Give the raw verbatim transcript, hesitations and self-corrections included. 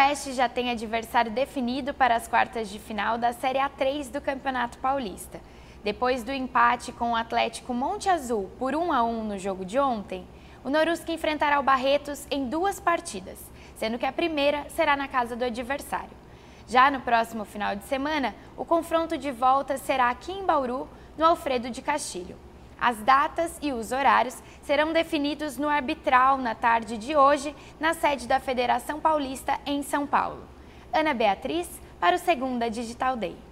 Oeste já tem adversário definido para as quartas de final da Série A três do Campeonato Paulista. Depois do empate com o Atlético Monte Azul por um a um no jogo de ontem, o Noruski enfrentará o Barretos em duas partidas, sendo que a primeira será na casa do adversário. Já no próximo final de semana, o confronto de volta será aqui em Bauru, no Alfredo de Castilho. As datas e os horários serão definidos no arbitral na tarde de hoje, na sede da Federação Paulista em São Paulo. Ana Beatriz, para o Segunda Digital Day.